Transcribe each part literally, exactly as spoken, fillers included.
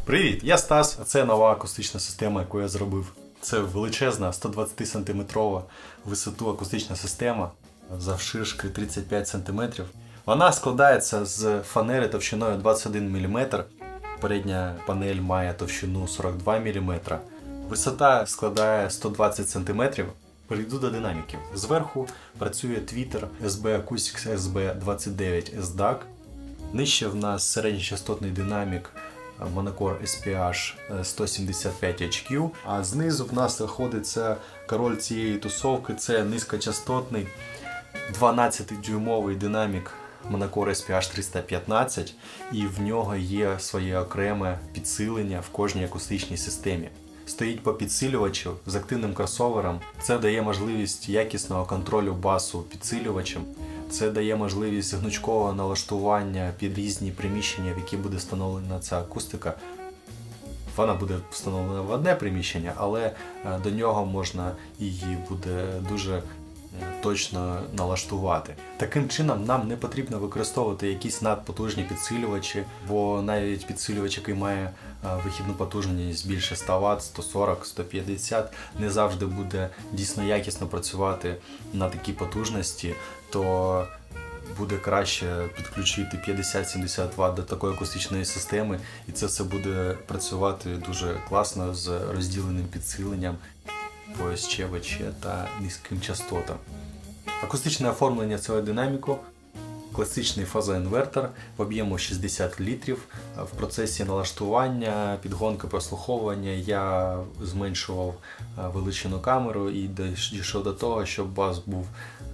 Привіт, я Стас, а це нова акустична система, яку я зробив. Це величезна сто двадцять сантиметрова висоту акустична система завширшки тридцять п'ять сантиметрів. Вона складається з фанери товщиною двадцять один міліметр. Передня панель має товщину сорок два міліметри. Висота складає сто двадцять сантиметрів. Перейду до динаміків. Зверху працює Tweeter ес бі Acoustics ес бі двадцять дев'ять ес дак. Нижче в нас середньочастотний динамік Monocore ес пі ейч сто сімдесят п'ять ейч кью, а знизу в нас знаходиться король цієї тусовки, це низькочастотний дванадцятидюймовий динамік Monocore ес пі ейч триста п'ятнадцять, і в нього є своє окреме підсилення в кожній акустичній системі. Стоїть по підсилювачу з активним кросовером. Це дає можливість якісного контролю басу підсилювачем. Це дає можливість гнучкового налаштування під різні приміщення, в які буде встановлена ця акустика. Вона буде встановлена в одне приміщення, але до нього можна її буде дуже точно налаштувати. Таким чином нам не потрібно використовувати якісь надпотужні підсилювачі, бо навіть підсилювач, який має вихідну потужність більше сто ватт, сто сорок, сто п'ятдесят, не завжди буде дійсно якісно працювати на такій потужності, то буде краще підключити п'ятдесят-сімдесят ватт до такої акустичної системи, і це все буде працювати дуже класно з розділеним підсиленням по ес че, ве че та низьким частотам. Акустичне оформлення цього динаміку – класичний фазоінвертор в об'єму шістдесят літрів. В процесі налаштування, підгонки, прослуховування я зменшував величину камеру і дійшов до того, щоб бас був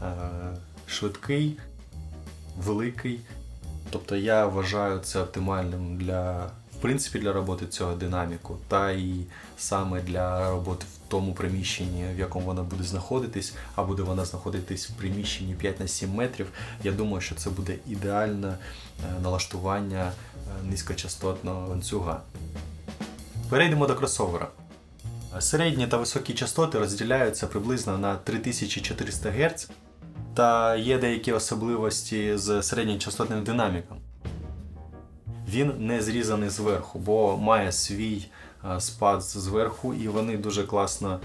швидкий, великий. Тобто я вважаю це оптимальним для, в принципі, для роботи цього динаміку, та і саме для роботи в тому приміщенні, в якому вона буде знаходитись, а буде вона знаходитись в приміщенні п'ять на сім метрів. Я думаю, що це буде ідеальне налаштування низькочастотного ланцюга. Перейдемо до кросовера. Середні та високі частоти розділяються приблизно на три тисячі чотириста герц, та є деякі особливості з середньочастотним динаміком. Він не зрізаний зверху, бо має свій спад зверху, і вони дуже класно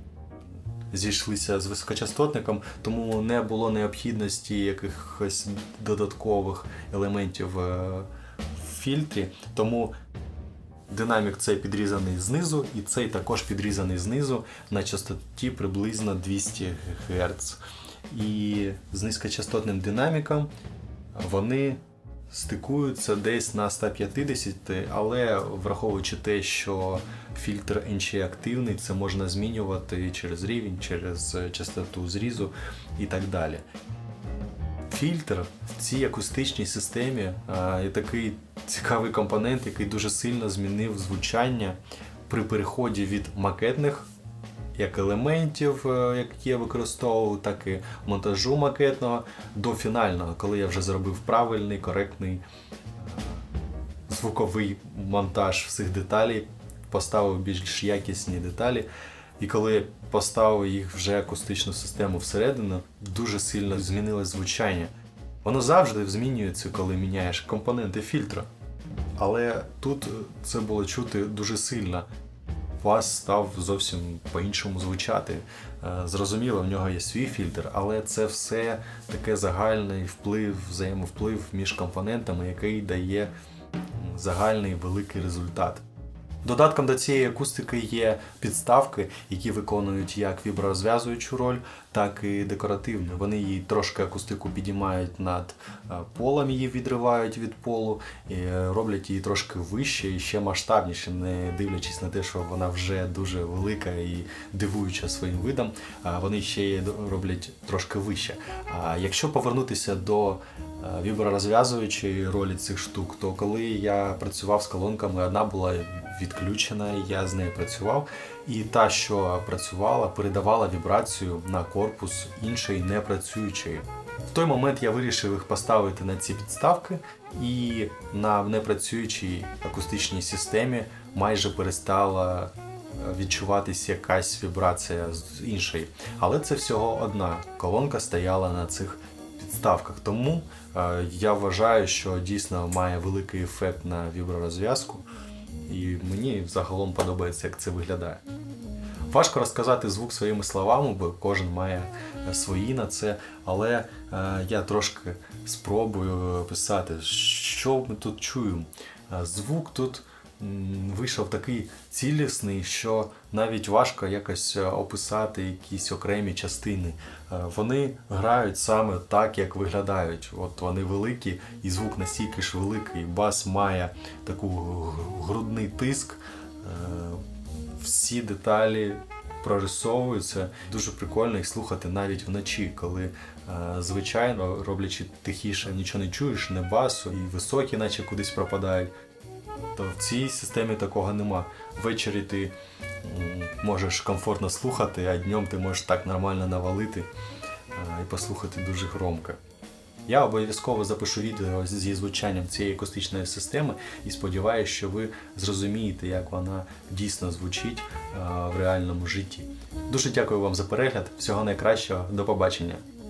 зійшлися з високочастотником, тому не було необхідності якихось додаткових елементів в фільтрі. Тому динамік цей підрізаний знизу, і цей також підрізаний знизу на частоті приблизно двісті герц. І з низькочастотним динаміком вони стикуються десь на сто п'ятдесят, але враховуючи те, що фільтр ен че активний, це можна змінювати через рівень, через частоту зрізу і так далі. Фільтр в цій акустичній системі є такий цікавий компонент, який дуже сильно змінив звучання при переході від макетних як елементів, які я використовував, так і монтажу макетного, до фінального, коли я вже зробив правильний, коректний звуковий монтаж всіх деталей, поставив більш якісні деталі. І коли я поставив їх вже акустичну систему всередину, дуже сильно змінилось звучання. Воно завжди змінюється, коли міняєш компоненти фільтра. Але тут це було чути дуже сильно. Бас став зовсім по-іншому звучати. Зрозуміло, в нього є свій фільтр, але це все таке загальний вплив, взаємовплив між компонентами, який дає загальний великий результат. Додатком до цієї акустики є підставки, які виконують як вібророзв'язуючу роль, так і декоративну. Вони її трошки акустику підіймають над полом, її відривають від полу, і роблять її трошки вище і ще масштабніше, не дивлячись на те, що вона вже дуже велика і дивуюча своїм видом, вони ще її роблять трошки вище. А якщо повернутися до вібророзв'язуючої ролі цих штук, то коли я працював з колонками, одна була відключена, я з нею працював, і та, що працювала, передавала вібрацію на корпус іншої непрацюючої. В той момент я вирішив їх поставити на ці підставки, і на непрацюючій акустичній системі майже перестала відчуватися якась вібрація з іншої. Але це всього одна колонка стояла на цих підставках, тому е, я вважаю, що дійсно має великий ефект на вібророзв'язку. І і мені загалом подобається, як це виглядає. Важко розказати звук своїми словами, бо кожен має свої на це, але е, я трошки спробую описати, що ми тут чуємо. Звук тут м, вийшов такий цілісний, що навіть важко якось описати якісь окремі частини. Е, вони грають саме так, як виглядають. От вони великі, і звук настільки ж великий. Бас має таку грудний тиск. Е, всі деталі прорисовуються. Дуже прикольно їх слухати навіть вночі, коли, е, звичайно, роблячи тихіше, нічого не чуєш, не басу, і високі наче кудись пропадають. То в цій системі такого нема. Ввечері ти м, можеш комфортно слухати, а днем ти можеш так нормально навалити е, і послухати дуже громко. Я обов'язково запишу відео зі звучанням цієї акустичної системи і сподіваюся, що ви зрозумієте, як вона дійсно звучить в реальному житті. Дуже дякую вам за перегляд, всього найкращого, до побачення!